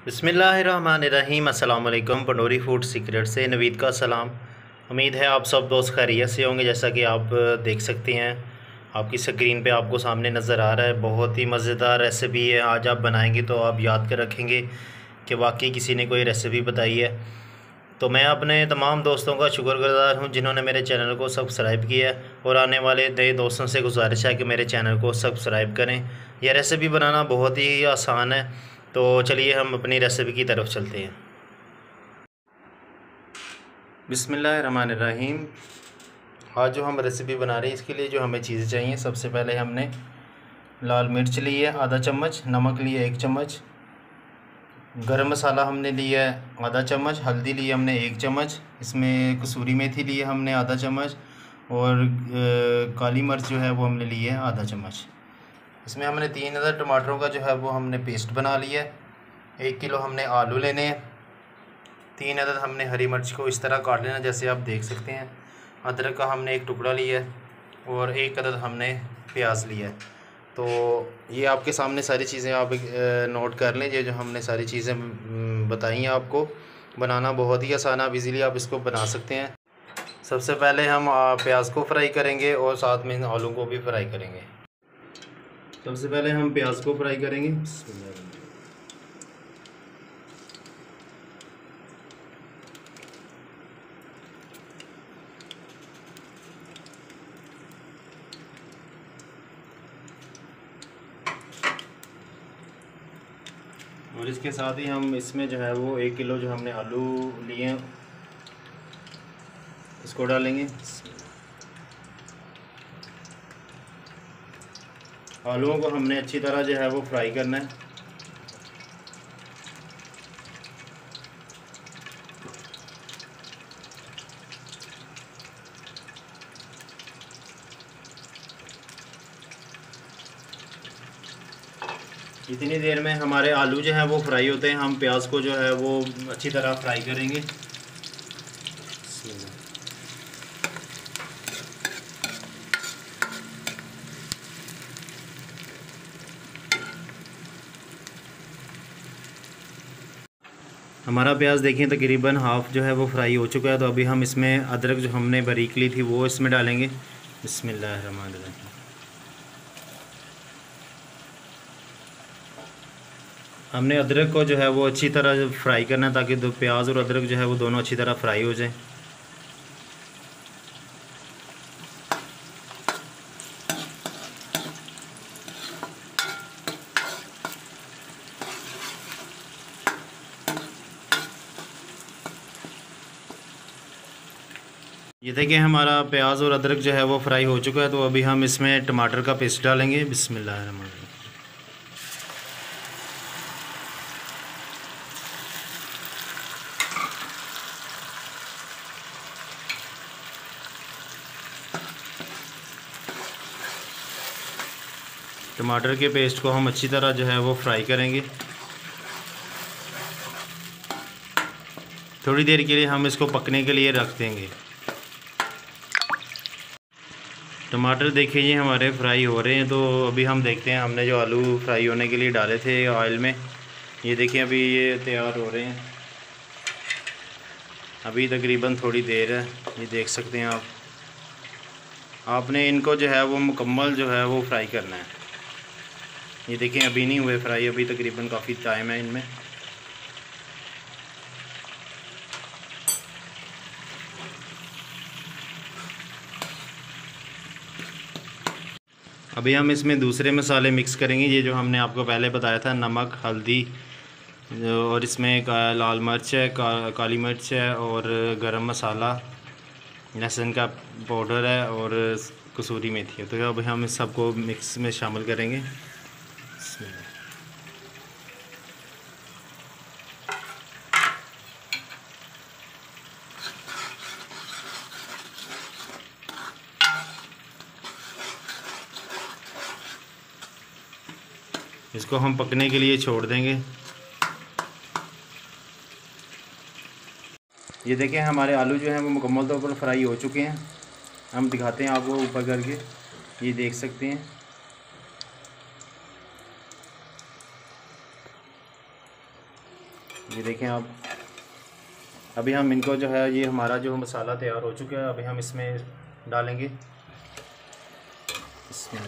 बिस्मिल्लाहिर्रहमानिर्रहीम। अस्सलाम वालेकुम। पंडोरी फूड सीक्रेट से नवीद का सलाम। उम्मीद है आप सब दोस्त खैरियत से होंगे। जैसा कि आप देख सकते हैं, आपकी स्क्रीन पे आपको सामने नज़र आ रहा है, बहुत ही मज़ेदार रेसिपी है। आज आप बनाएंगे तो आप याद कर रखेंगे कि वाकई किसी ने कोई रेसिपी बताई है। तो मैं अपने तमाम दोस्तों का शुक्रगुज़ार हूँ जिन्होंने मेरे चैनल को सब्सक्राइब किया है, और आने वाले नए दोस्तों से गुजारिश है कि मेरे चैनल को सब्सक्राइब करें। यह रेसिपी बनाना बहुत ही आसान है। तो चलिए हम अपनी रेसिपी की तरफ चलते हैं। बिस्मिल्लाहिर्रहमानिर्रहीम। आज जो हम रेसिपी बना रहे हैं, इसके लिए जो हमें चीज़ें चाहिए, सबसे पहले हमने लाल मिर्च ली है आधा चम्मच, नमक लिया 1 चम्मच, गरम मसाला हमने लिया है आधा चम्मच, हल्दी ली हमने 1 चम्मच, इसमें कसूरी मेथी ली है हमने आधा चम्मच, और काली मिर्च जो है वो हमने ली है आधा चम्मच। इसमें हमने 3 अदद टमाटरों का जो है वो हमने पेस्ट बना लिया है। 1 किलो हमने आलू लेने हैं। 3 अदद हमने हरी मिर्च को इस तरह काट लेना जैसे आप देख सकते हैं। अदरक का हमने 1 टुकड़ा लिया है, और 1 अदद हमने प्याज लिया है। तो ये आपके सामने सारी चीज़ें आप नोट कर लें। ये जो हमने सारी चीज़ें बताई हैं आपको, बनाना बहुत ही आसान है, आप इजीली आप इसको बना सकते हैं। सबसे पहले हम प्याज को फ्राई करेंगे और साथ में आलू को भी फ्राई करेंगे। सबसे पहले हम प्याज को फ्राई करेंगे। और इसके साथ ही हम इसमें जो है वो 1 किलो जो हमने आलू लिए हैं इसको डालेंगे। आलूओं को हमने अच्छी तरह जो है वो फ्राई करना है। इतनी देर में हमारे आलू जो है वो फ्राई होते हैं, हम प्याज को जो है वो अच्छी तरह फ्राई करेंगे। हमारा प्याज देखें तकरीबन हाफ़ जो है वो फ्राई हो चुका है। तो अभी हम इसमें अदरक जो हमने बारीक ली थी वो इसमें डालेंगे। बिस्मिल्लाहिर्रहमानिर्रहीम। हमने अदरक को जो है वो अच्छी तरह फ्राई करना है ताकि प्याज और अदरक जो है वो दोनों अच्छी तरह फ्राई हो जाएं। ये देखिए हमारा प्याज और अदरक जो है वो फ्राई हो चुका है। तो अभी हम इसमें टमाटर का पेस्ट डालेंगे। बिस्मिल्लाहिर्रहमानिर्रहीम। टमाटर के पेस्ट को हम अच्छी तरह जो है वो फ्राई करेंगे। थोड़ी देर के लिए हम इसको पकने के लिए रख देंगे। टमाटर देखिए ये हमारे फ्राई हो रहे हैं। तो अभी हम देखते हैं, हमने जो आलू फ्राई होने के लिए डाले थे ऑयल में, ये देखिए अभी ये तैयार हो रहे हैं। अभी तकरीबन थोड़ी देर है, ये देख सकते हैं आप। आपने इनको जो है वो मुकम्मल जो है वो फ्राई करना है। ये देखिए अभी नहीं हुए फ्राई, अभी तकरीबन काफ़ी टाइम है इनमें। अभी हम इसमें दूसरे मसाले मिक्स करेंगे। ये जो हमने आपको पहले बताया था, नमक, हल्दी, और इसमें लाल मिर्च है, काली मिर्च है, और गरम मसाला, लहसुन का पाउडर है, और कसूरी मेथी है। तो अब हम इस सबको मिक्स में शामिल करेंगे। इसको हम पकने के लिए छोड़ देंगे। ये देखें हमारे आलू जो हैं वो मुकम्मल तौर पर फ्राई हो चुके हैं। हम दिखाते हैं आपको ऊपर करके, ये देख सकते हैं। ये देखें आप, अभी हम इनको जो है, ये हमारा जो मसाला तैयार हो चुका है, अभी हम इसमें डालेंगे। इसमें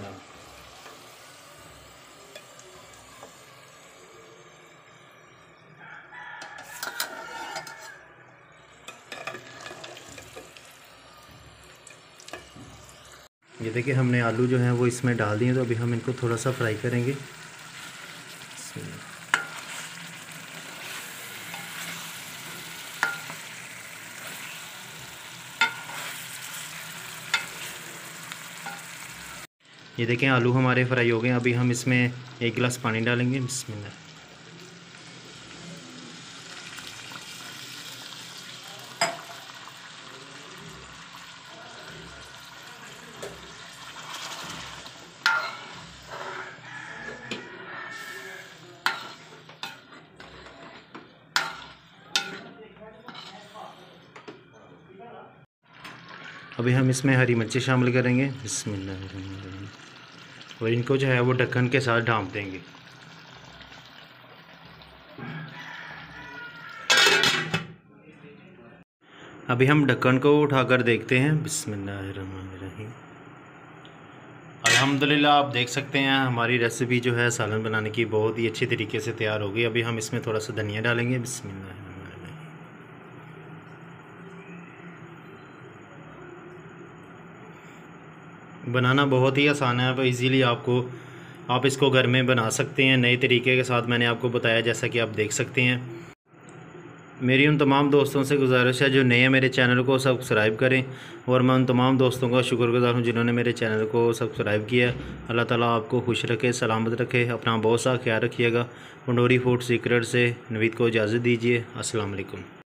ये देखिए हमने आलू जो हैं वो इसमें डाल दिए, तो अभी हम इनको थोड़ा सा फ्राई करेंगे। ये देखें आलू हमारे फ्राई हो गए। अभी हम इसमें 1 गिलास पानी डालेंगे। बिस्मिल्लाह। अभी हम इसमें हरी मिर्ची शामिल करेंगे। बिस्मिल्लाह। और इनको जो है वो ढक्कन के साथ ढाँप देंगे। अभी हम ढक्कन को उठाकर देखते हैं। बिस्मिल्लाहिर्रहमानिर्रहीम। अल्हम्दुलिल्लाह, आप देख सकते हैं हमारी रेसिपी जो है सालन बनाने की बहुत ही अच्छी तरीके से तैयार हो गई। अभी हम इसमें थोड़ा सा धनिया डालेंगे। बिस्मिल्लाह। बनाना बहुत ही आसान है, अब इजीली आप इसको घर में बना सकते हैं नए तरीके के साथ। मैंने आपको बताया जैसा कि आप देख सकते हैं। मेरी उन तमाम दोस्तों से गुजारिश है जो नए हैं मेरे चैनल को सब्सक्राइब करें, और मैं उन तमाम दोस्तों का शुक्रगुजार हूँ जिन्होंने मेरे चैनल को सब्सक्राइब किया। अल्लाह ताला आपको खुश रखे, सलामत रखे। अपना बहुत सा ख्याल रखिएगा। पंडोरी फूड सीक्रेट से नवीद को इजाज़त दीजिए। अस्सलाम वालेकुम।